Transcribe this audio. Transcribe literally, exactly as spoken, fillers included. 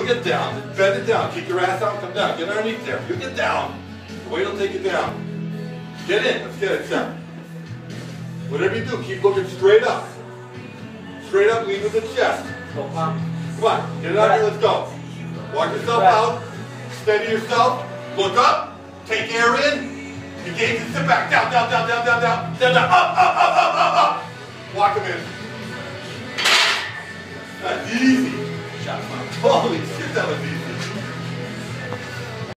get down. Just bend it down. Keep your ass out and come down. Get underneath there. You get down. The weight will take you down. Get in. Let's get it set. Whatever you do, keep looking straight up. Straight up, lead with the chest. Come on. Get it out here. Let's go. Walk yourself out. Steady yourself. Look up. Take air in. Engage and sit back. Down, down, down, down, down, down. Down, down. Up, up, up, up, up, up. Walk them in. That's easy. Holy shit, that was easy.